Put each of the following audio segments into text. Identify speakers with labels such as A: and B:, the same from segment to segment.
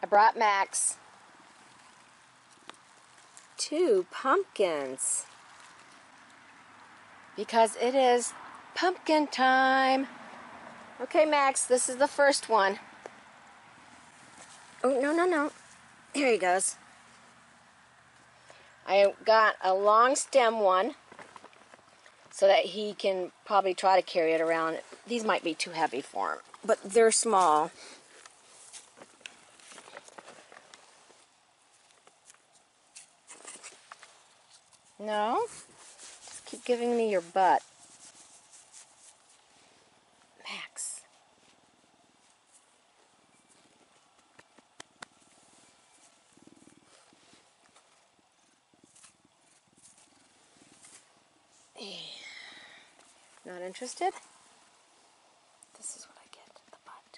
A: I brought Max 2 pumpkins because it is pumpkin time. Okay, Max, this is the first one. Oh, no. Here he goes. I got a long stem one so that he can probably try to carry it around. These might be too heavy for him, but they're small. No? Just keep giving me your butt. Max. Not interested? This is what I get, the butt.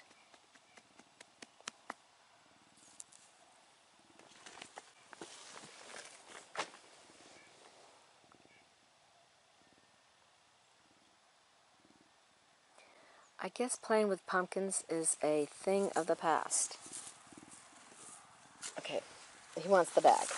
A: I guess playing with pumpkins is a thing of the past. Okay, he wants the bag.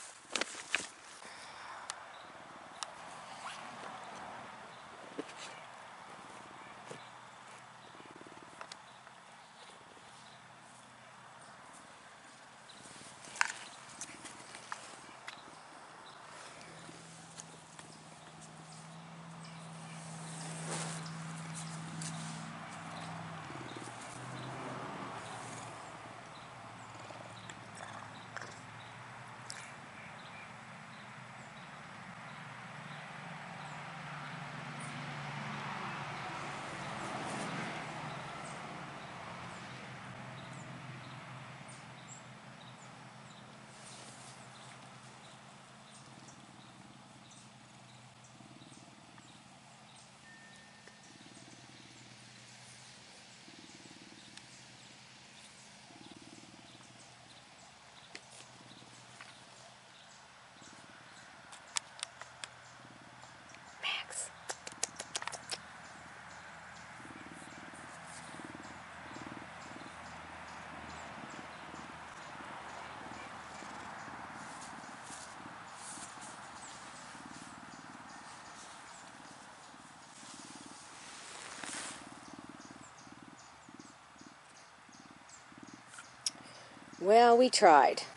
A: Max. Well, we tried.